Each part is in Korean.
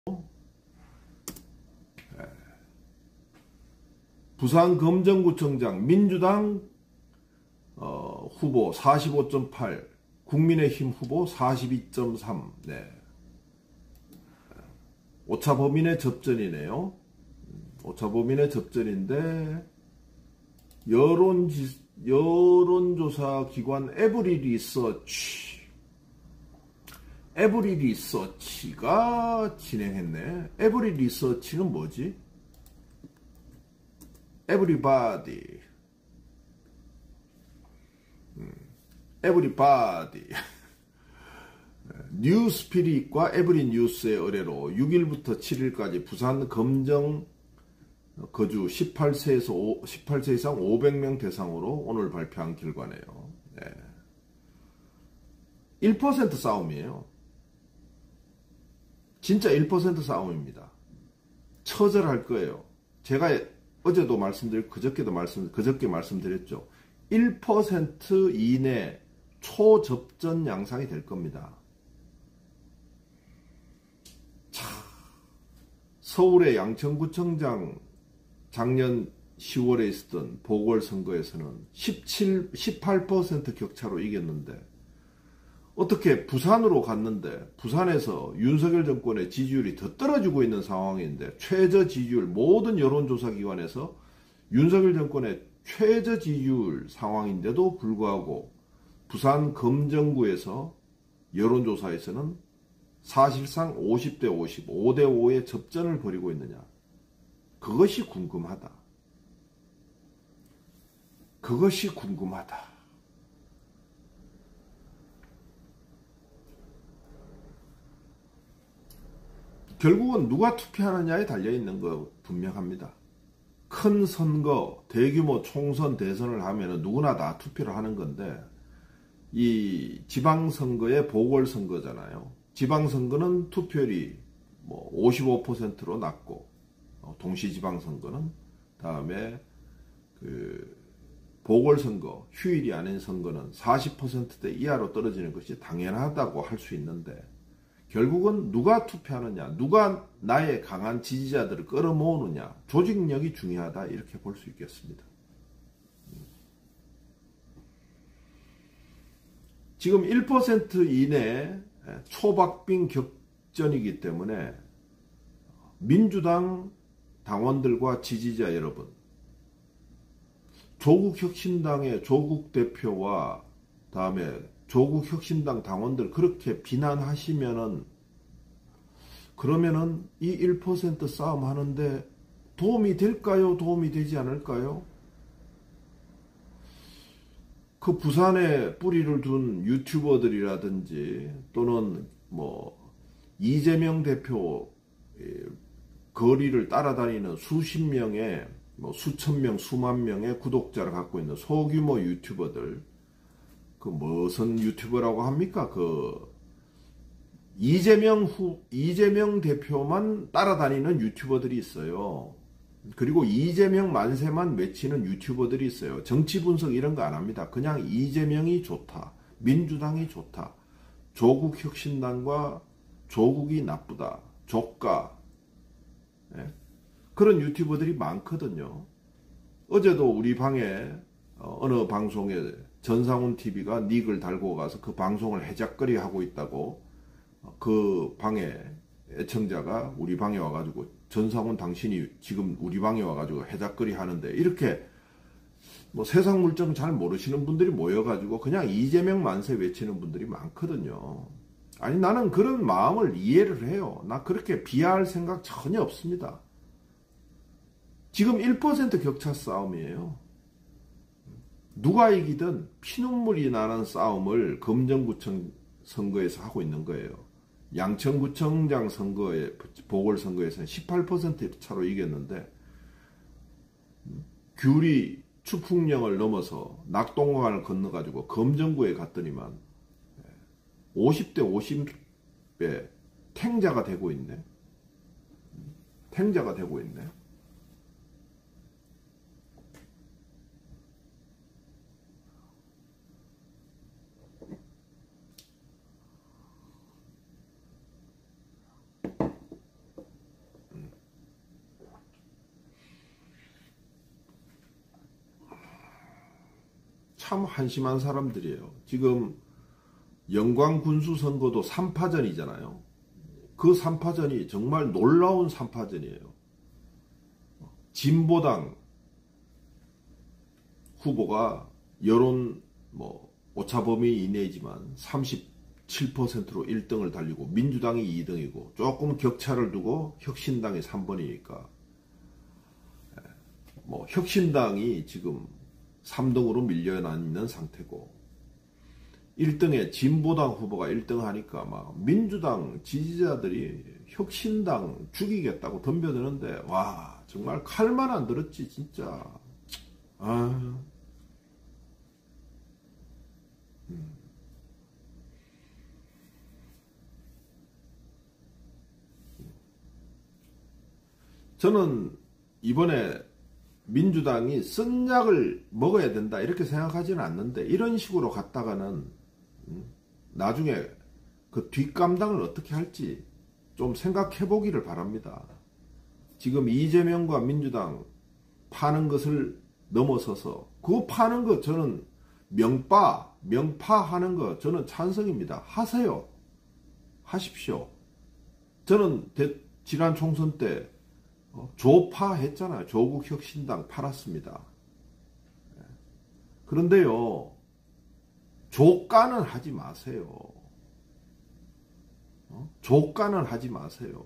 부산검정구청장 민주당 후보 45.8, 국민의힘 후보 42.3. 네. 오차범인의 접전이네요. 오차범인의 접전인데 여론조사 기관 에브리 리서치가 진행했네. 에브리 리서치는 뭐지? Everybody. 뉴스피릿과 에브리뉴스의 의뢰로 6일부터 7일까지 부산 검정 거주 18세 이상 500명 대상으로 오늘 발표한 결과네요. 네. 1% 싸움이에요. 진짜 1% 싸움입니다. 처절할 거예요. 제가 어제도 말씀드렸고 그저께 말씀드렸죠. 1% 이내 초접전 양상이 될 겁니다. 차, 서울의 양천구청장 작년 10월에 있었던 보궐선거에서는 18% 격차로 이겼는데 어떻게 부산으로 갔는데 부산에서 윤석열 정권의 지지율이 더 떨어지고 있는 상황인데 최저 지지율 모든 여론조사 기관에서 윤석열 정권의 최저 지지율 상황인데도 불구하고 부산 검정구에서 여론조사에서는 사실상 50대 50, 5대 5의 접전을 벌이고 있느냐. 그것이 궁금하다. 그것이 궁금하다. 결국은 누가 투표하느냐에 달려있는 거 분명합니다. 큰 선거, 대규모 총선, 대선을 하면 누구나 다 투표를 하는 건데 이 지방선거의 보궐선거잖아요. 지방선거는 투표율이 뭐 55%로 낮고 동시지방선거는 다음에 그 보궐선거, 휴일이 아닌 선거는 40%대 이하로 떨어지는 것이 당연하다고 할 수 있는데 결국은 누가 투표하느냐, 누가 나의 강한 지지자들을 끌어모으느냐, 조직력이 중요하다 이렇게 볼 수 있겠습니다. 지금 1% 이내 초박빙 격전이기 때문에 민주당 당원들과 지지자 여러분, 조국혁신당의 조국 대표와 다음에 조국혁신당 당원들 그렇게 비난하시면은 그러면은 이 1% 싸움 하는데 도움이 될까요? 도움이 되지 않을까요? 그 부산에 뿌리를 둔 유튜버들이라든지 또는 뭐 이재명 대표 거리를 따라다니는 수십 명의 뭐 수천 명, 수만 명의 구독자를 갖고 있는 소규모 유튜버들, 그 무슨 유튜버라고 합니까? 그 이재명 대표만 따라다니는 유튜버들이 있어요. 그리고 이재명 만세만 외치는 유튜버들이 있어요. 정치 분석 이런 거 안 합니다. 그냥 이재명이 좋다, 민주당이 좋다, 조국혁신당과 조국이 나쁘다, 조까, 그런 유튜버들이 많거든요. 어제도 우리 방에 어느 방송에 전상훈 TV가 닉을 달고 가서 그 방송을 해작거리 하고 있다고 그 방에 애청자가 우리 방에 와가지고 전상훈 당신이 지금 우리 방에 와가지고 해작거리 하는데 이렇게 뭐 세상 물정 잘 모르시는 분들이 모여가지고 그냥 이재명 만세 외치는 분들이 많거든요. 아니 나는 그런 마음을 이해를 해요. 나 그렇게 비하할 생각 전혀 없습니다. 지금 1% 격차 싸움이에요. 누가 이기든 피눈물이 나는 싸움을 검정구청 선거에서 하고 있는 거예요. 양천구청장 선거에 보궐선거에서는 18% 차로 이겼는데 귤이 추풍령을 넘어서 낙동강을 건너가지고 검정구에 갔더니만 50대 50에 탱자가 되고 있네. 탱자가 되고 있네. 참 한심한 사람들이에요. 지금 영광군수 선거도 3파전이잖아요. 그 3파전이 정말 놀라운 3파전이에요. 진보당 후보가 여론 오차범위 이내이지만 37%로 1등을 달리고 민주당이 2등이고 조금 격차를 두고 혁신당이 3번이니까 혁신당이 지금 3등으로 밀려나 있는 상태고 1등에 진보당 후보가 1등 하니까 막 민주당 지지자들이 혁신당 죽이겠다고 덤벼드는데 와 정말 칼만 안 들었지 진짜. 저는 이번에 민주당이 쓴 약을 먹어야 된다 이렇게 생각하지는 않는데 이런 식으로 갔다가는 나중에 그 뒷감당을 어떻게 할지 좀 생각해 보기를 바랍니다. 지금 이재명과 민주당 파는 것을 넘어서서 그 파는 거 저는 명파하는 거 저는 찬성입니다. 하세요. 하십시오. 저는 지난 총선 때 조파 했잖아요. 조국혁신당 팔았습니다. 그런데요. 조가는 하지 마세요. 조가는 하지 마세요.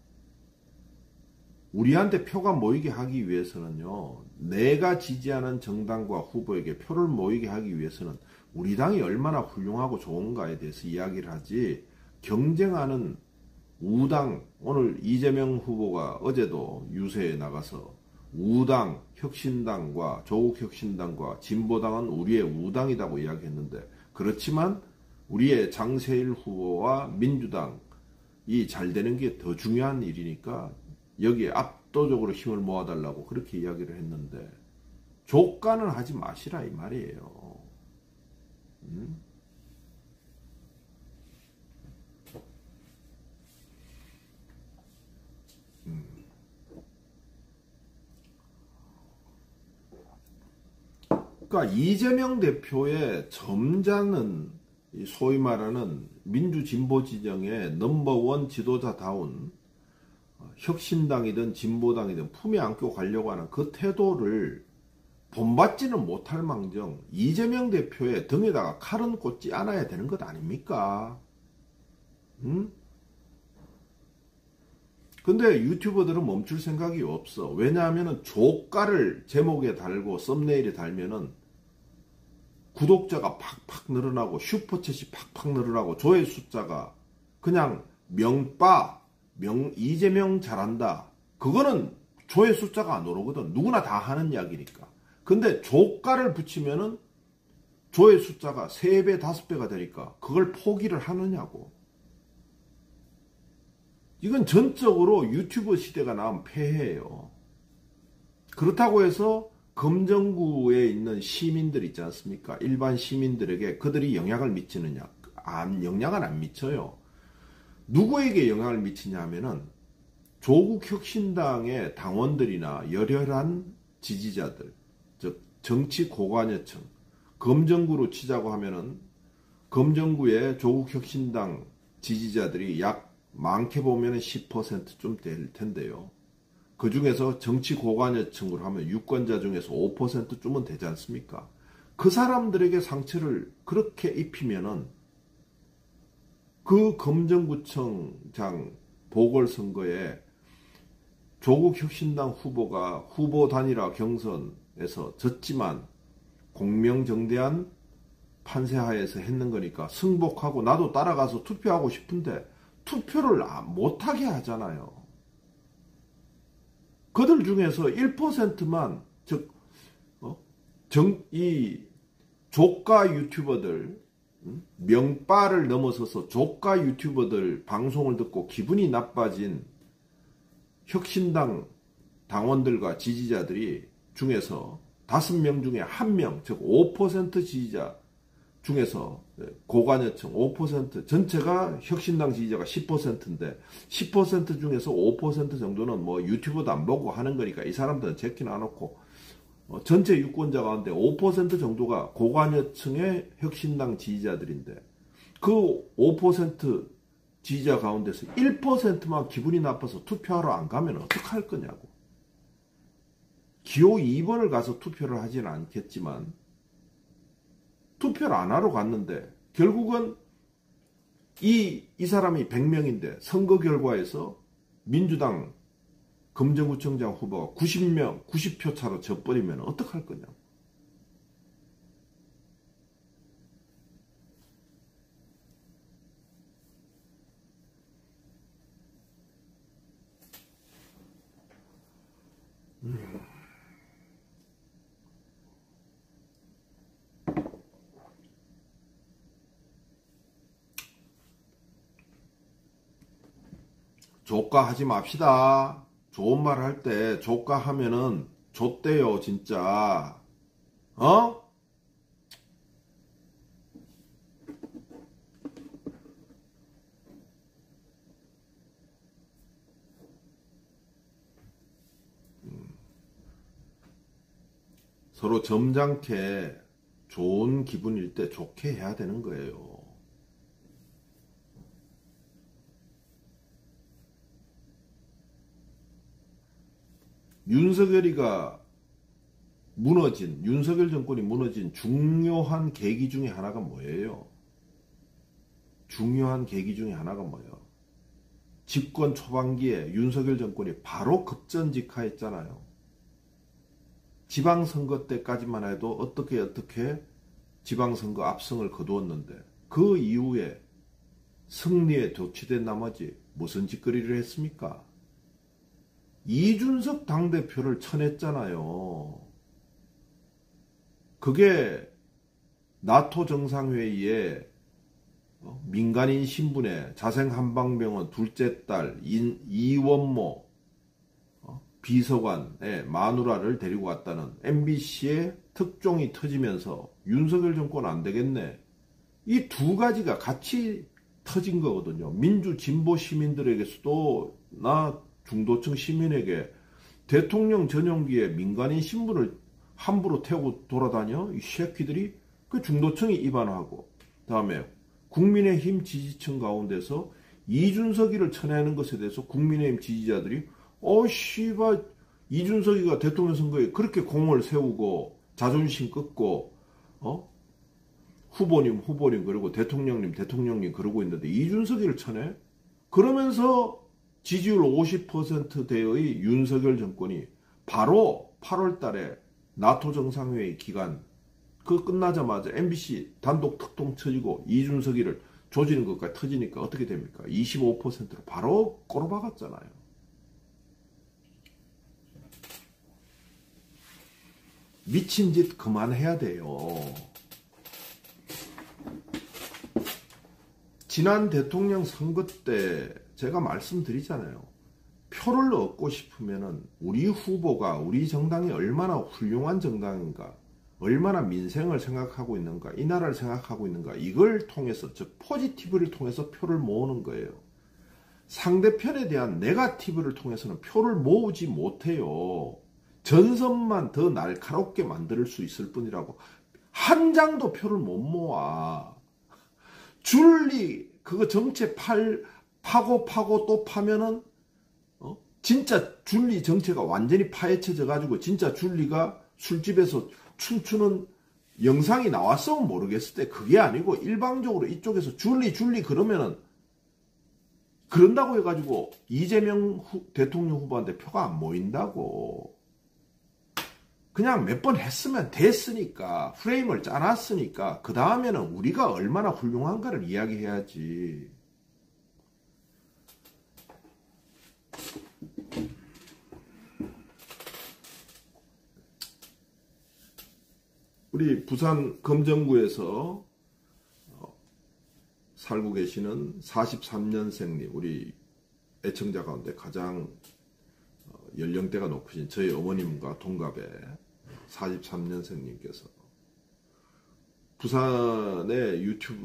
우리한테 표가 모이게 하기 위해서는요. 내가 지지하는 정당과 후보에게 표를 모이게 하기 위해서는 우리 당이 얼마나 훌륭하고 좋은가에 대해서 이야기를 하지 경쟁하는 우당, 오늘 이재명 후보가 어제도 유세에 나가서 우당, 혁신당과 조국혁신당과 진보당은 우리의 우당이라고 이야기했는데 그렇지만 우리의 장세일 후보와 민주당이 잘 되는 게 더 중요한 일이니까 여기에 압도적으로 힘을 모아달라고 그렇게 이야기를 했는데 조가는 하지 마시라 이 말이에요. 그러니까 이재명 대표의 점잖은 소위 말하는 민주진보 지정의 넘버원 지도자다운 혁신당이든 진보당이든 품에 안고 가려고 하는 그 태도를 본받지는 못할 망정 이재명 대표의 등에다가 칼은 꽂지 않아야 되는 것 아닙니까? 근데 유튜버들은 멈출 생각이 없어. 왜냐하면 조가를 제목에 달고 썸네일에 달면은 구독자가 팍팍 늘어나고 슈퍼챗이 팍팍 늘어나고 조회 숫자가 그냥 이재명 잘한다. 그거는 조회 숫자가 안 오르거든. 누구나 다 하는 이야기니까. 근데 조가를 붙이면은 조회 숫자가 3배, 5배가 되니까 그걸 포기를 하느냐고. 이건 전적으로 유튜브 시대가 나온 폐해예요. 그렇다고 해서 검정구에 있는 시민들 있지 않습니까? 일반 시민들에게 그들이 영향을 미치느냐? 영향은 안 미쳐요. 누구에게 영향을 미치냐 하면은 조국혁신당의 당원들이나 열혈한 지지자들, 즉 정치 고관여층, 검정구로 치자고 하면은 검정구의 조국혁신당 지지자들이 약 많게 보면 10%쯤 될 텐데요. 그 중에서 정치 고관여층으로 하면 유권자 중에서 5%쯤은 되지 않습니까? 그 사람들에게 상처를 그렇게 입히면은 그 검정구청장 보궐선거에 조국혁신당 후보가 후보 단일화 경선에서 졌지만 공명정대한 판세하에서 했는 거니까 승복하고 나도 따라가서 투표하고 싶은데 투표를 못하게 하잖아요. 그들 중에서 1%만 즉 이 조가 유튜버들 명바를 넘어서서 조가 유튜버들 방송을 듣고 기분이 나빠진 혁신당 당원들과 지지자들이 중에서 5명 중에 1명, 즉 5% 지지자 중에서 고관여층 5%, 전체가 혁신당 지지자가 10%인데 10% 중에서 5% 정도는 뭐 유튜브도 안 보고 하는 거니까 이 사람들은 제끼 놔놓고 전체 유권자 가운데 5% 정도가 고관여층의 혁신당 지지자들인데 그 5% 지지자 가운데서 1%만 기분이 나빠서 투표하러 안 가면 어떡할 거냐고. 기호 2번을 가서 투표를 하지는 않겠지만 투표를 안 하러 갔는데 결국은 이 사람이 100명인데 선거 결과에서 민주당 금정구청장 후보가 90표 차로 져버리면 어떡할 거냐고. 조가하지 맙시다. 좋은 말 할 때 조가하면은 좆대요 진짜. 어? 서로 점잖게 좋은 기분일 때 좋게 해야 되는 거예요. 윤석열 정권이 무너진 중요한 계기 중에 하나가 뭐예요? 중요한 계기 중에 하나가 뭐예요? 집권 초반기에 윤석열 정권이 바로 급전직하했잖아요. 지방선거 때까지만 해도 어떻게 지방선거 압승을 거두었는데 그 이후에 승리에 도취된 나머지 무슨 짓거리를 했습니까? 이준석 당대표를 쳐냈잖아요. 그게 나토 정상회의에 민간인 신분의 자생한방병원 둘째 딸 이원모 비서관의 마누라를 데리고 왔다는 MBC의 특종이 터지면서 윤석열 정권 안 되겠네. 이 두 가지가 같이 터진 거거든요. 민주 진보 시민들에게서도 나 중도층 시민에게 대통령 전용기에 민간인 신분을 함부로 태우고 돌아다녀? 이 새끼들이 그 중도층이 입안하고 다음에 국민의힘 지지층 가운데서 이준석이를 쳐내는 것에 대해서 국민의힘 지지자들이 씨발 이준석이가 대통령 선거에 그렇게 공을 세우고 자존심 끊고 후보님 그리고 대통령님 그러고 있는데 이준석이를 쳐내? 그러면서 지지율 50%대의 윤석열 정권이 바로 8월 달에 나토 정상회의 기간 그 끝나자마자 MBC 단독 특종 쳐지고 이준석이를 조지는 것까지 터지니까 어떻게 됩니까? 25%로 바로 꼬로박았잖아요. 미친 짓 그만해야 돼요. 지난 대통령 선거 때 제가 말씀드리잖아요. 표를 얻고 싶으면은 우리 후보가 우리 정당이 얼마나 훌륭한 정당인가, 얼마나 민생을 생각하고 있는가, 이 나라를 생각하고 있는가, 이걸 통해서, 즉 포지티브를 통해서 표를 모으는 거예요. 상대편에 대한 네거티브를 통해서는 표를 모으지 못해요. 전선만 더 날카롭게 만들 수 있을 뿐이라고. 한 장도 표를 못 모아. 줄리 그거 정체 파고 또 파면은 진짜 줄리 정체가 완전히 파헤쳐져 가지고 진짜 줄리가 술집에서 춤추는 영상이 나왔으면 모르겠을 때 그게 아니고 일방적으로 이쪽에서 줄리 그러면은 그런다고 해가지고 이재명 대통령 후보한테 표가 안 모인다고. 그냥 몇 번 했으면 됐으니까, 프레임을 짜놨으니까 그 다음에는 우리가 얼마나 훌륭한가를 이야기해야지. 우리 부산 금정구에서 살고 계시는 43년생님, 우리 애청자 가운데 가장 연령대가 높으신 저희 어머님과 동갑의 43년생님께서 부산에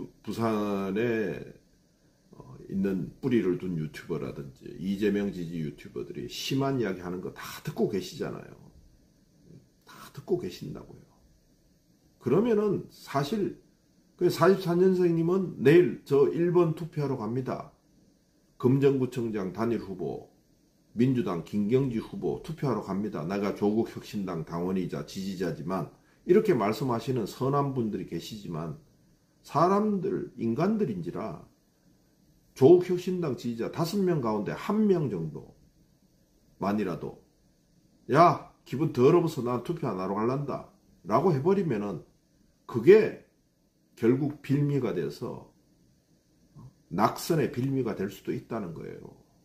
있는 뿌리를 둔 유튜버라든지 이재명 지지 유튜버들이 심한 이야기 하는 거 다 듣고 계시잖아요. 다 듣고 계신다고요. 그러면은 사실 44년생님은 내일 저 1번 투표하러 갑니다. 금정구청장 단일 후보, 민주당 김경지 후보 투표하러 갑니다. 내가 조국혁신당 당원이자 지지자지만 이렇게 말씀하시는 선한 분들이 계시지만 사람들, 인간들인지라 조국혁신당 지지자 5명 가운데 1명 정도만이라도 야 기분 더러워서 난 투표 안 하러 갈란다 라고 해버리면은 그게 결국 빌미가 돼서 낙선의 빌미가 될 수도 있다는 거예요.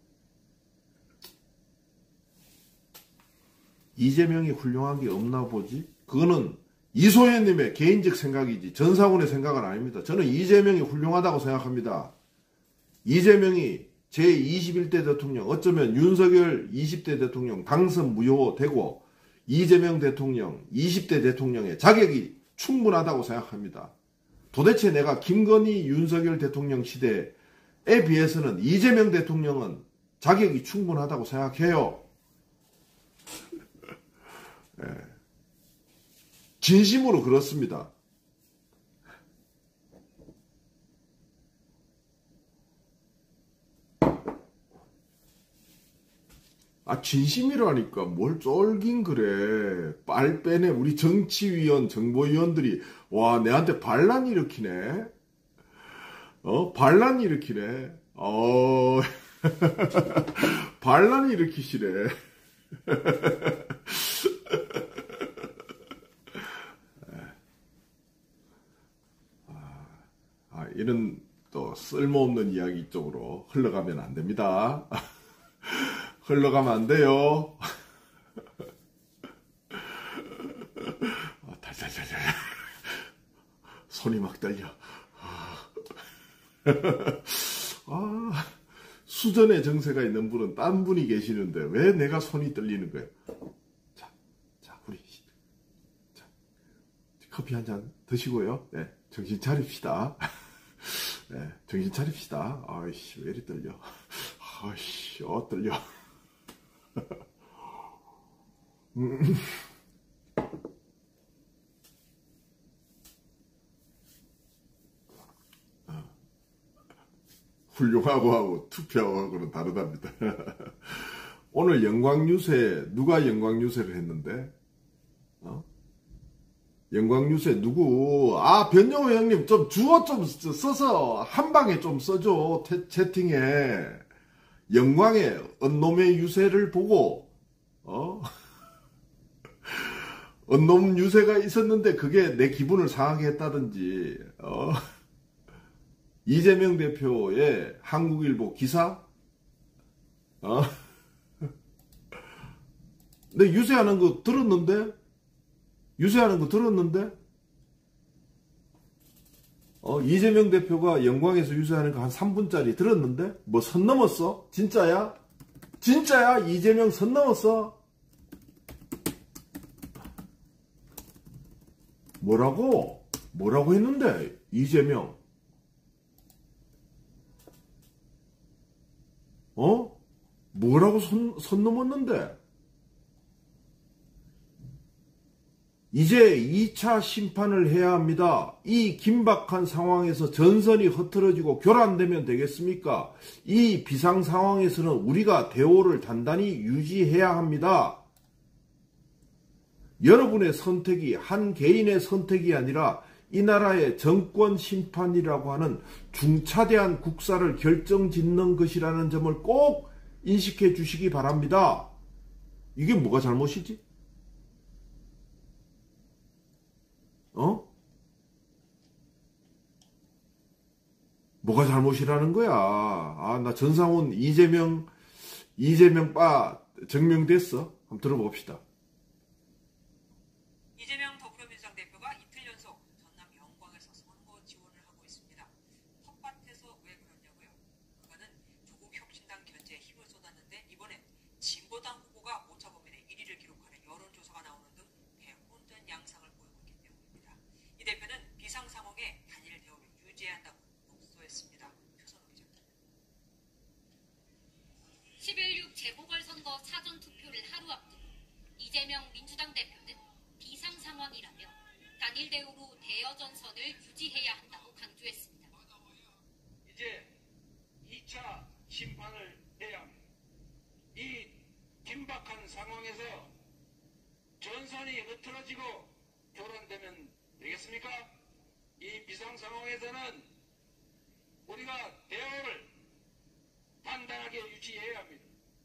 이재명이 훌륭한 게 없나 보지? 그거는 이소연님의 개인적 생각이지 전상훈의 생각은 아닙니다. 저는 이재명이 훌륭하다고 생각합니다. 이재명이 제21대 대통령, 어쩌면 윤석열 20대 대통령 당선 무효되고 이재명 대통령 20대 대통령의 자격이 충분하다고 생각합니다. 도대체 내가 김건희 윤석열 대통령 시대에 비해서는 이재명 대통령은 자격이 충분하다고 생각해요. 네. 진심으로 그렇습니다. 진심이라니까 뭘 쫄긴 그래. 빨빼네. 우리 정치위원, 정보위원들이 와 내한테 반란 일으키네. 반란 일으키네. 반란 일으키시네. 이런 또 쓸모없는 이야기 쪽으로 흘러가면 안 됩니다. 흘러가면 안 돼요. 달달달달. 손이 막 떨려. 수전의 정세가 있는 분은 딴 분이 계시는데 왜 내가 손이 떨리는 거예요? 자, 우리 커피 한 잔 드시고요. 네, 정신 차립시다. 네, 정신 차립시다. 아이씨, 왜 이리 떨려? 아이씨, 떨려. 훌륭하고 하고 투표하고는 다르답니다. 오늘 영광유세 누가 영광유세를 했는데? 영광유세 누구? 변영호 형님 좀 주어 좀 써서 한 방에 좀 써줘. 채팅에 영광의 언놈의 유세를 보고 언놈 유세가 있었는데 그게 내 기분을 상하게 했다든지 이재명 대표의 한국일보 기사 내 유세하는 거 들었는데 이재명 대표가 영광에서 유세하는 거 한 3분짜리 들었는데 뭐 선 넘었어? 진짜야? 이재명 선 넘었어? 뭐라고 했는데 이재명 뭐라고 선 넘었는데? 이제 2차 심판을 해야 합니다. 이 긴박한 상황에서 전선이 흐트러지고 교란되면 되겠습니까? 이 비상 상황에서는 우리가 대오를 단단히 유지해야 합니다. 여러분의 선택이 한 개인의 선택이 아니라 이 나라의 정권 심판이라고 하는 중차대한 국사를 결정짓는 것이라는 점을 꼭 인식해 주시기 바랍니다. 이게 뭐가 잘못이지? 뭐가 잘못이라는 거야? 나 전상훈 이재명 빠 증명됐어? 한번 들어봅시다. 이재명 더불어민주당 대표가 이틀 연속 전남 영광에서 선거 지원을 하고 있습니다. 텃밭에서 왜 그러냐고요? 그거는 조국혁신당 견제에 힘을 쏟았는데 이번엔 진보당 후보가 오차범위내 1위를 기록하는 여론조사가 나오는 등 대혼전 양상을 보이고 있기 때문입니다. 이 대표는 비상 상황에 단일 대우를 유지해야 한다고 독소했습니다. 표선호 기자입니다. 11.6 재보궐선거 사전투표를 하루 앞두고 이재명 민주당 대표는 비상 단일 대우로 대여전선을 유지해야 한다고 강조했습니다. 이제 2차 심판을 해야 합니다. 이 긴박한 상황에서 전선이 흐트러지고 교란되면 되겠습니까? 이 비상 상황에서는 우리가 대우를 단단하게 유지해야 합니다.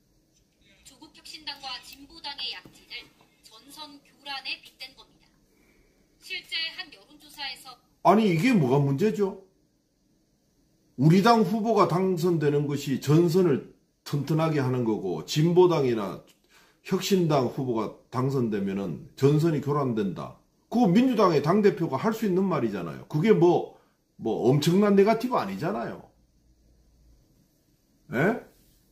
조국혁신당과 진보당의 약진을 전선 교란에 빗댄 겁니다. 실제 한 여론조사에서 아니 이게 뭐가 문제죠? 우리 당 후보가 당선되는 것이 전선을 튼튼하게 하는 거고 진보당이나 혁신당 후보가 당선되면은 전선이 교란된다. 그거 민주당의 당대표가 할 수 있는 말이잖아요. 그게 뭐 엄청난 네거티브 아니잖아요. 에?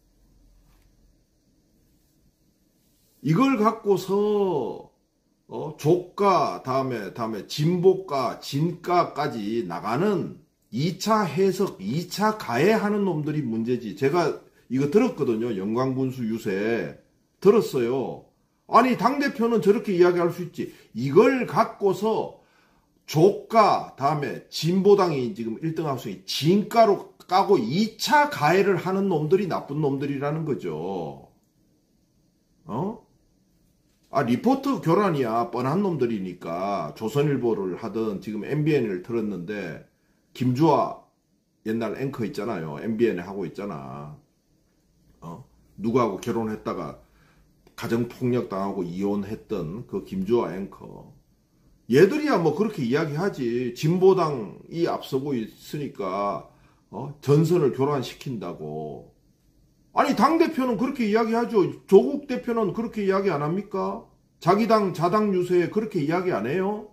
이걸 갖고서 조가 다음에 진보가 진가까지 나가는 2차 해석, 2차 가해하는 놈들이 문제지. 제가 이거 들었거든요. 영광군수 유세 들었어요. 아니 당대표는 저렇게 이야기할 수 있지. 이걸 갖고서 조가 다음에 진보당이 지금 1등 합성이 진가로 까고 2차 가해를 하는 놈들이 나쁜 놈들이라는 거죠. 리포트 교란이야. 뻔한 놈들이니까 조선일보를 하든 지금 MBN을 틀었는데 김주아 옛날 앵커 있잖아요. MBN에 하고 있잖아. 누구하고 결혼했다가 가정폭력 당하고 이혼했던 그 김주아 앵커. 얘들이야 뭐 그렇게 이야기하지. 진보당이 앞서고 있으니까 전선을 교란시킨다고. 아니 당대표는 그렇게 이야기하죠. 조국 대표는 그렇게 이야기 안 합니까? 자기 당 자당 유세에 그렇게 이야기 안 해요?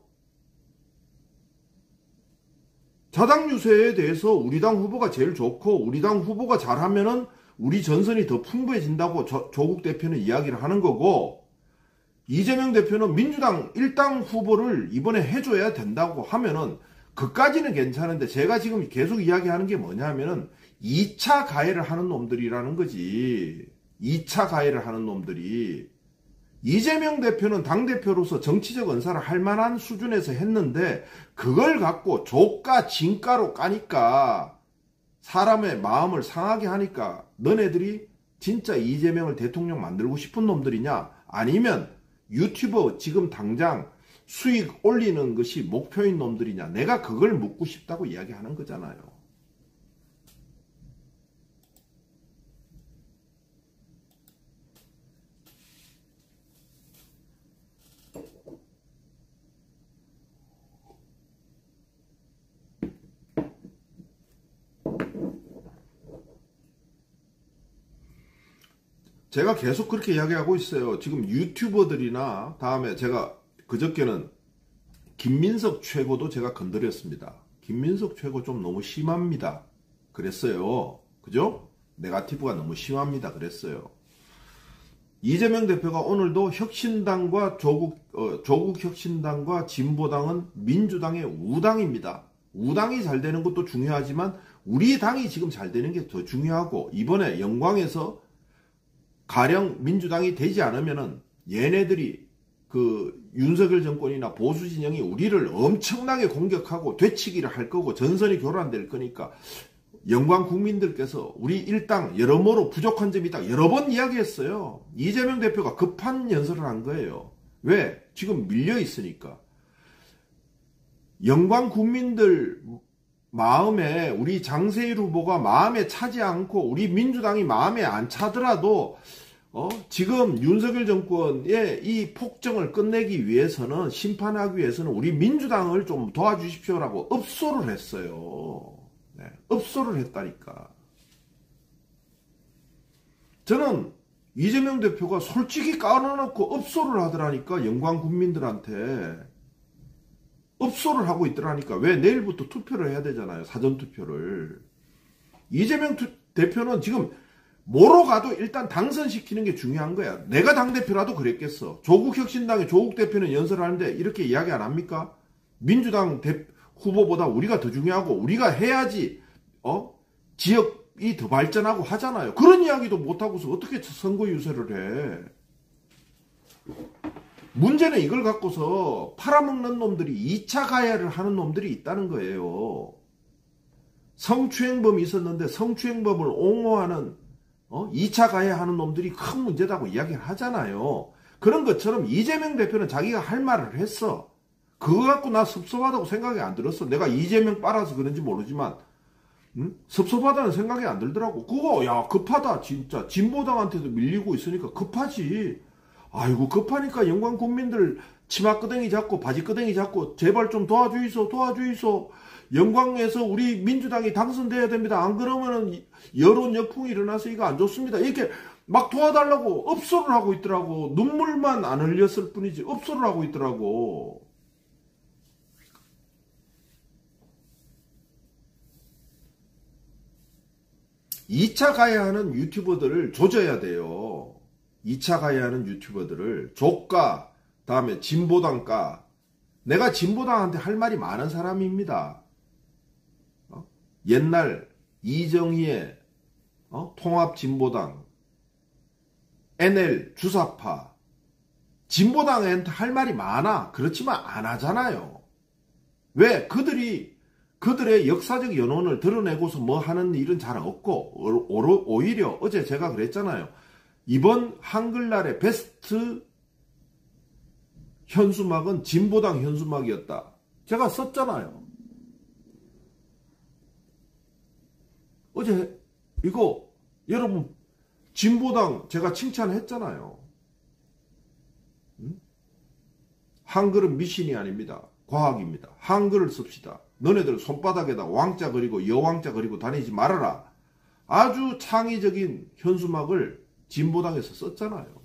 자당 유세에 대해서 우리 당 후보가 제일 좋고 우리 당 후보가 잘하면은 우리 전선이 더 풍부해진다고 조국 대표는 이야기를 하는 거고, 이재명 대표는 민주당 1당 후보를 이번에 해줘야 된다고 하면은 그까지는 괜찮은데, 제가 지금 계속 이야기하는 게 뭐냐면은 2차 가해를 하는 놈들이라는 거지. 2차 가해를 하는 놈들이. 이재명 대표는 당대표로서 정치적 언사를 할 만한 수준에서 했는데 그걸 갖고 조가 진가로 까니까, 사람의 마음을 상하게 하니까 너네들이 진짜 이재명을 대통령 만들고 싶은 놈들이냐, 아니면 유튜버 지금 당장 수익 올리는 것이 목표인 놈들이냐, 내가 그걸 묻고 싶다고 이야기하는 거잖아요. 제가 계속 그렇게 이야기하고 있어요. 지금 유튜버들이나, 다음에 제가 그저께는 김민석 최고도 제가 건드렸습니다. 김민석 최고 좀 너무 심합니다. 그랬어요. 그죠? 네거티브가 너무 심합니다. 그랬어요. 이재명 대표가 오늘도 혁신당과 조국 혁신당과 진보당은 민주당의 우당입니다. 우당이 잘 되는 것도 중요하지만 우리 당이 지금 잘 되는 게 더 중요하고, 이번에 영광에서 가령 민주당이 되지 않으면은 얘네들이 그 윤석열 정권이나 보수 진영이 우리를 엄청나게 공격하고 되치기를 할 거고 전선이 교란될 거니까, 영광 국민들께서 우리 일당 여러모로 부족한 점이 있다 여러 번 이야기했어요. 이재명 대표가 급한 연설을 한 거예요. 왜? 지금 밀려 있으니까. 영광 국민들 마음에, 우리 장세일 후보가 마음에 차지 않고 우리 민주당이 마음에 안 차더라도 지금 윤석열 정권의 이 폭정을 끝내기 위해서는, 심판하기 위해서는 우리 민주당을 좀 도와주십시오라고 읍소를 했어요. 네, 읍소를 했다니까. 저는 이재명 대표가 솔직히 깔아놓고 읍소를 하더라니까. 영광 국민들한테 읍소를 하고 있더라니까. 왜? 내일부터 투표를 해야 되잖아요. 사전투표를. 이재명 대표는 지금 뭐로 가도 일단 당선시키는 게 중요한 거야. 내가 당대표라도 그랬겠어. 조국혁신당의 조국 대표는 연설하는데 이렇게 이야기 안 합니까? 민주당 후보보다 우리가 더 중요하고 우리가 해야지 지역이 더 발전하고 하잖아요. 그런 이야기도 못하고서 어떻게 선거 유세를 해. 문제는 이걸 갖고서 팔아먹는 놈들이 2차 가해를 하는 놈들이 있다는 거예요. 성추행범이 있었는데 성추행범을 옹호하는 2차 가해하는 놈들이 큰 문제다고 이야기를 하잖아요. 그런 것처럼 이재명 대표는 자기가 할 말을 했어. 그거 갖고 나 섭섭하다고 생각이 안 들었어. 내가 이재명 빨아서 그런지 모르지만 섭섭하다는 생각이 안 들더라고. 그거 야 급하다 진짜. 진보당한테도 밀리고 있으니까 급하지. 아이고 급하니까 영광 국민들 치마끄댕이 잡고 바지끄댕이 잡고 제발 좀 도와주이소. 영광에서 우리 민주당이 당선돼야 됩니다. 안 그러면은 여론 역풍이 일어나서 이거 안 좋습니다. 이렇게 막 도와달라고 업소를 하고 있더라고. 눈물만 안 흘렸을 뿐이지 업소를 하고 있더라고. (2차) 가해하는 유튜버들을 조져야 돼요. 2차 가해하는 유튜버들을 조까, 다음에 진보당까. 내가 진보당한테 할 말이 많은 사람입니다. 옛날 이정희의 통합진보당, NL 주사파, 진보당한테 할 말이 많아. 그렇지만 안 하잖아요. 왜? 그들의 역사적 연원을 드러내고서 뭐 하는 일은 잘 없고, 오히려 어제 제가 그랬잖아요. 이번 한글날의 베스트 현수막은 진보당 현수막이었다. 제가 썼잖아요. 어제 이거 여러분 진보당 제가 칭찬했잖아요. 한글은 미신이 아닙니다. 과학입니다. 한글을 씁시다. 너네들 손바닥에다 왕자 그리고 여왕자 그리고 다니지 말아라. 아주 창의적인 현수막을 진보당에서 썼잖아요.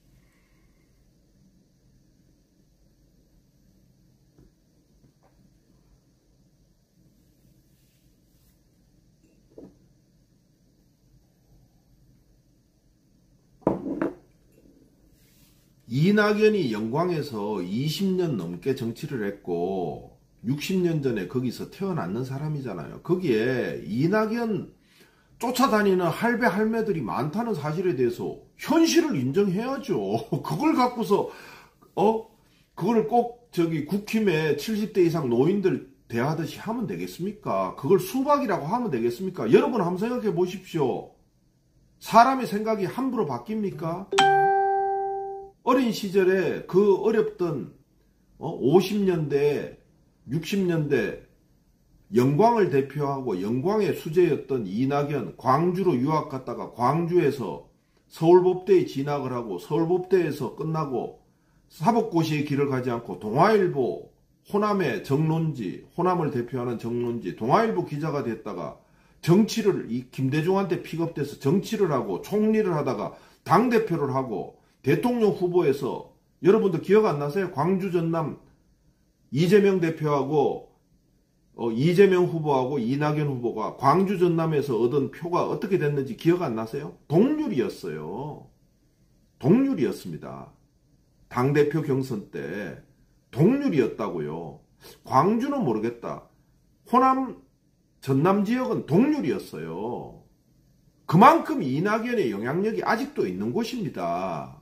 이낙연이 영광에서 20년 넘게 정치를 했고 60년 전에 거기서 태어났는 사람이잖아요. 거기에 이낙연 쫓아다니는 할배 할매들이 많다는 사실에 대해서 현실을 인정해야죠. 그걸 갖고서 그걸 꼭 국힘에 70대 이상 노인들 대하듯이 하면 되겠습니까? 그걸 수박이라고 하면 되겠습니까? 여러분 한번 생각해 보십시오. 사람의 생각이 함부로 바뀝니까? 어린 시절에 그 어렵던 50년대, 60년대 영광을 대표하고 영광의 수재였던 이낙연, 광주로 유학 갔다가 광주에서 서울법대에 진학을 하고 서울법대에서 끝나고 사법고시의 길을 가지 않고 동아일보, 호남의 정론지, 호남을 대표하는 정론지, 동아일보 기자가 됐다가 정치를 김대중한테 픽업돼서 정치를 하고 총리를 하다가 당대표를 하고 대통령 후보에서 여러분들 기억 안 나세요? 광주 전남 이재명 대표하고 이재명 후보하고 이낙연 후보가 광주 전남에서 얻은 표가 어떻게 됐는지 기억 안 나세요? 동률이었어요. 동률이었습니다. 당대표 경선 때 동률이었다고요. 광주는 모르겠다. 호남 전남 지역은 동률이었어요. 그만큼 이낙연의 영향력이 아직도 있는 곳입니다.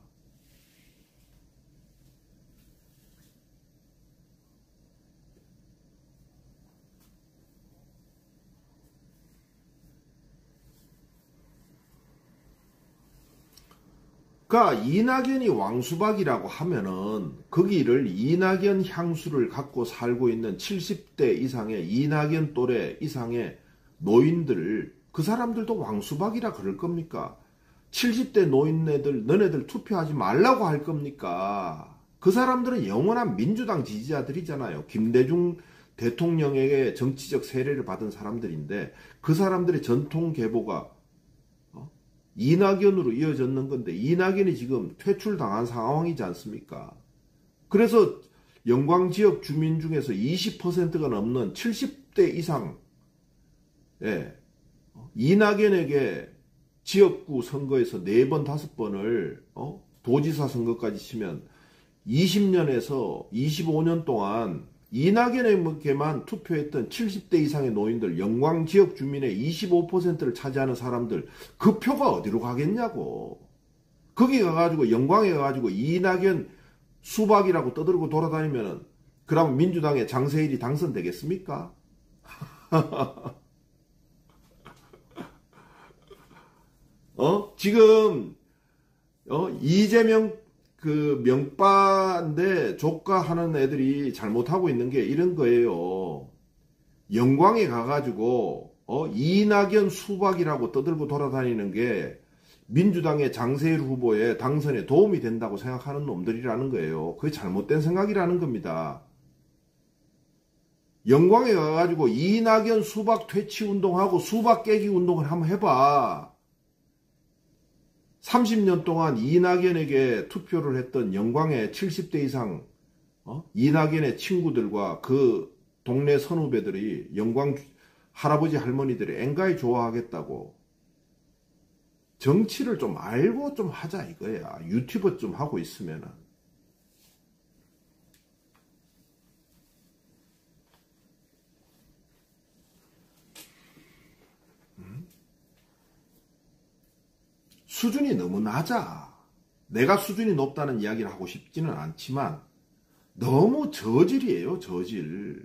그러니까 이낙연이 왕수박이라고 하면은 거기를 이낙연 향수를 갖고 살고 있는 70대 이상의 이낙연 또래 이상의 노인들, 그 사람들도 왕수박이라 그럴 겁니까? 70대 노인네들 너네들 투표하지 말라고 할 겁니까? 그 사람들은 영원한 민주당 지지자들이잖아요. 김대중 대통령에게 정치적 세례를 받은 사람들인데 그 사람들의 전통 계보가 이낙연으로 이어졌는 건데 이낙연이 지금 퇴출당한 상황이지 않습니까? 그래서 영광 지역 주민 중에서 20%가 넘는 70대 이상 이낙연에게 지역구 선거에서 4번, 5번을 도지사 선거까지 치면 20년에서 25년 동안 이낙연에게만 투표했던 70대 이상의 노인들, 영광 지역 주민의 25%를 차지하는 사람들, 그 표가 어디로 가겠냐고. 거기 가가지고 영광에 가가지고 이낙연 수박이라고 떠들고 돌아다니면은 그럼 민주당의 장세일이 당선되겠습니까? 지금 이재명 그 명빠인데 조카하는 애들이 잘못하고 있는 게 이런 거예요. 영광에 가가지고 이낙연 수박이라고 떠들고 돌아다니는 게 민주당의 장세일 후보의 당선에 도움이 된다고 생각하는 놈들이라는 거예요. 그게 잘못된 생각이라는 겁니다. 영광에 가가지고 이낙연 수박 퇴치 운동하고 수박 깨기 운동을 한번 해봐. 30년 동안 이낙연에게 투표를 했던 영광의 70대 이상 이낙연의 친구들과 그 동네 선후배들이 영광 할아버지 할머니들이 앵가히 좋아하겠다고. 정치를 좀 알고 좀 하자 이거야. 유튜버 좀 하고 있으면은. 수준이 너무 낮아. 내가 수준이 높다는 이야기를 하고 싶지는 않지만 너무 저질이에요. 저질.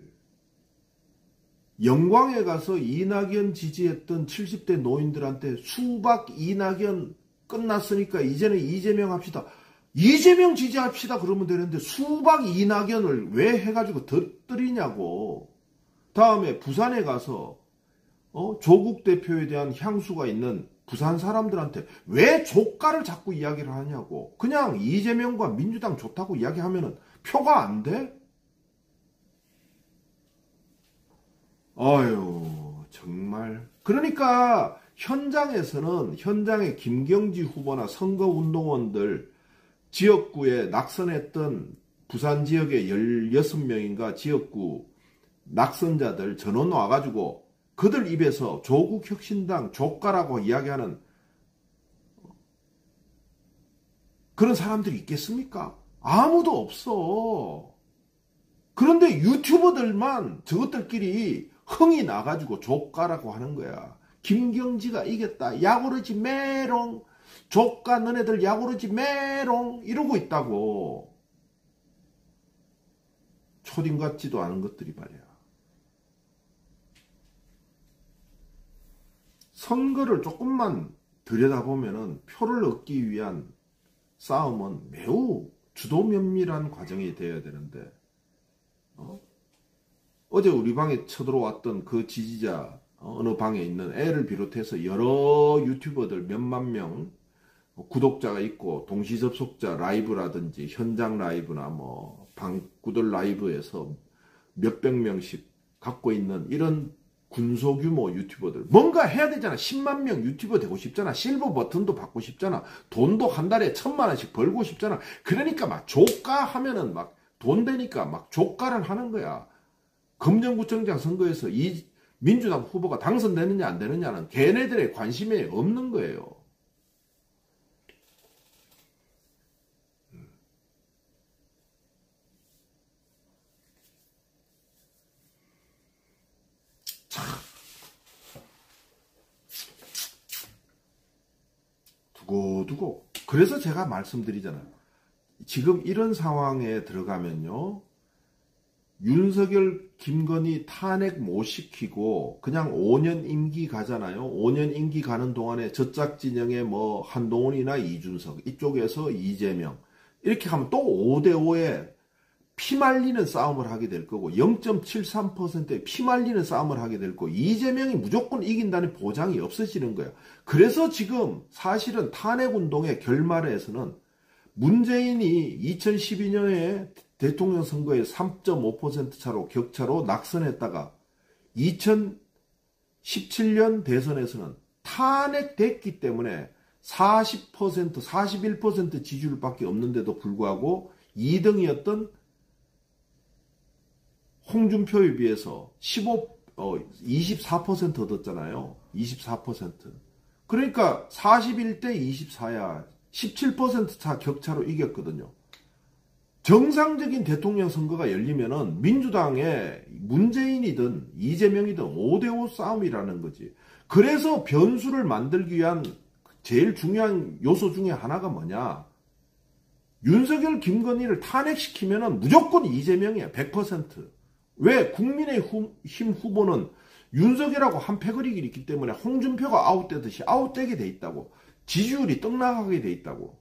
영광에 가서 이낙연 지지했던 70대 노인들한테 수박 이낙연 끝났으니까 이제는 이재명 합시다. 이재명 지지합시다 그러면 되는데 수박 이낙연을 왜 해가지고 덧들이냐고. 다음에 부산에 가서 조국 대표에 대한 향수가 있는 부산 사람들한테 왜 조가를 자꾸 이야기를 하냐고. 그냥 이재명과 민주당 좋다고 이야기하면은 표가 안 돼? 아유 정말. 그러니까 현장에서는 현장의 김경지 후보나 선거운동원들 지역구에 낙선했던 부산 지역의 16명인가 지역구 낙선자들 전원 와가지고 그들 입에서 조국혁신당 조가라고 이야기하는 그런 사람들이 있겠습니까? 아무도 없어. 그런데 유튜버들만 저것들끼리 흥이 나가지고 조가라고 하는 거야. 김경지가 이겼다. 야구르지 메롱. 조가 너네들 야구르지 메롱. 이러고 있다고. 초딩 같지도 않은 것들이 말이야. 선거를 조금만 들여다보면은 표를 얻기 위한 싸움은 매우 주도 면밀한 과정이 되어야 되는데 어제 우리 방에 쳐들어왔던 그 지지자 어느 방에 있는 애를 비롯해서 여러 유튜버들 몇만 명 구독자가 있고 동시 접속자 라이브라든지 현장 라이브나 뭐 방구들 라이브에서 몇백 명씩 갖고 있는 이런 군소규모 유튜버들 뭔가 해야 되잖아. 10만 명 유튜버 되고 싶잖아. 실버 버튼도 받고 싶잖아. 돈도 한 달에 1000만 원씩 벌고 싶잖아. 그러니까 막 조가 하면은 막 돈 되니까 막 조가를 하는 거야. 금정구청장 선거에서 이 민주당 후보가 당선되느냐 안 되느냐는 걔네들의 관심에 없는 거예요. 참. 두고두고. 그래서 제가 말씀드리잖아요. 지금 이런 상황에 들어가면요. 윤석열, 김건희 탄핵 못 시키고 그냥 5년 임기 가잖아요. 5년 임기 가는 동안에 저짝 진영의 뭐 한동훈이나 이준석, 이쪽에서 이재명 이렇게 하면 또 5대5에 피말리는 싸움을 하게 될 거고 0.73%에 피말리는 싸움을 하게 될 거고 이재명이 무조건 이긴다는 보장이 없어지는 거야. 그래서 지금 사실은 탄핵운동의 결말에서는 문재인이 2012년에 대통령 선거에 3.5% 차로 격차로 낙선했다가 2017년 대선에서는 탄핵됐기 때문에 40%, 41% 지지율밖에 없는데도 불구하고 2등이었던 홍준표에 비해서 24% 얻었잖아요. 24%. 그러니까 41대 24야. 17% 차 격차로 이겼거든요. 정상적인 대통령 선거가 열리면은 민주당의 문재인이든 이재명이든 5대5 싸움이라는 거지. 그래서 변수를 만들기 위한 제일 중요한 요소 중에 하나가 뭐냐? 윤석열, 김건희를 탄핵시키면은 무조건 이재명이야. 100%. 왜? 국민의힘 후보는 윤석열하고 한 패거리기 있기 때문에 홍준표가 아웃되듯이 아웃되게 돼 있다고. 지지율이 떡나가게 돼 있다고.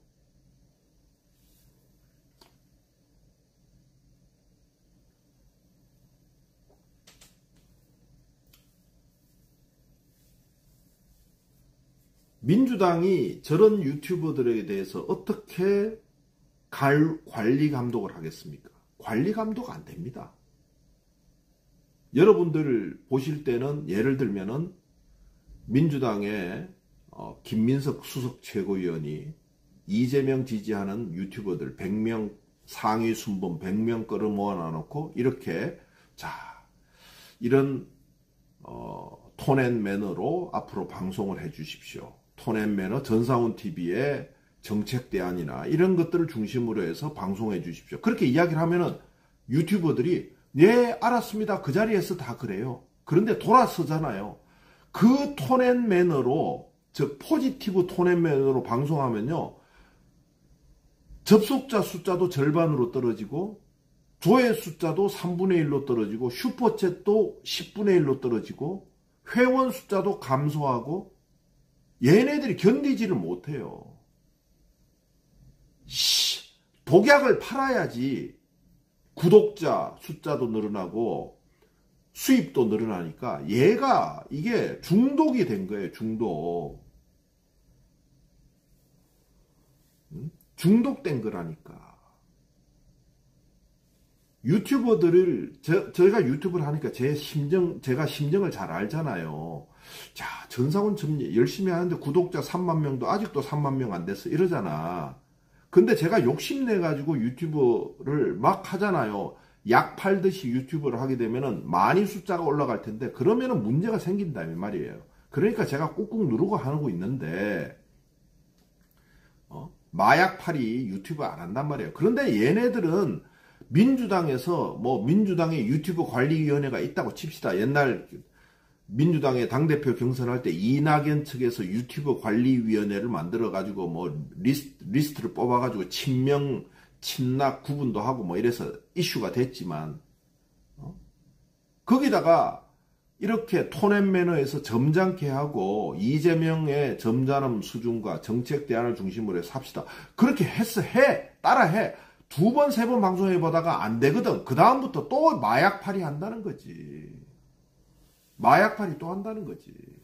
민주당이 저런 유튜버들에 대해서 어떻게 관리 감독을 하겠습니까? 관리 감독 안 됩니다. 여러분들 보실 때는 예를 들면은 민주당의 김민석 수석 최고위원이 이재명 지지하는 유튜버들 100명 상위 순번 100명 끌어모아 놔놓고 이렇게 자 이런 톤앤매너로 앞으로 방송을 해주십시오. 톤앤매너 전상훈TV의 정책 대안이나 이런 것들을 중심으로 해서 방송해 주십시오. 그렇게 이야기를 하면은 유튜버들이 네 알았습니다. 그 자리에서 다 그래요. 그런데 돌아서잖아요. 그 톤앤매너로 즉 포지티브 톤앤매너로 방송하면요. 접속자 숫자도 절반으로 떨어지고 조회 숫자도 3분의 1로 떨어지고 슈퍼챗도 10분의 1로 떨어지고 회원 숫자도 감소하고 얘네들이 견디지를 못해요. 독약을 팔아야지 구독자 숫자도 늘어나고 수입도 늘어나니까 얘가 이게 중독이 된 거예요. 중독된 거라니까. 유튜버들을 저희가 유튜브를 하니까 제가 심정을 잘 알잖아요. 자, 전상훈 열심히 하는데 구독자 3만 명도 아직도 3만 명 안 됐어 이러잖아. 근데 제가 욕심내가지고 유튜브를 막 하잖아요. 약 팔듯이 유튜브를 하게 되면은 많이 숫자가 올라갈 텐데 그러면은 문제가 생긴다면 말이에요. 그러니까 제가 꾹꾹 누르고 하고 있는데 마약팔이 유튜브 안 한단 말이에요. 그런데 얘네들은 민주당에서 민주당의 유튜브 관리위원회가 있다고 칩시다. 옛날 민주당의 당대표 경선할 때 이낙연 측에서 유튜브 관리위원회를 만들어가지고 리스트를 뽑아가지고 친명, 친낙 구분도 하고 이래서 이슈가 됐지만, 거기다가 이렇게 톤앤매너에서 점잖게 하고 이재명의 점잖음 수준과 정책 대안을 중심으로 해서 합시다. 그렇게 따라해. 2번, 3번 방송해보다가 안 되거든. 그 다음부터 또 마약팔이 한다는 거지. 마약팔이 또 한다는 거지.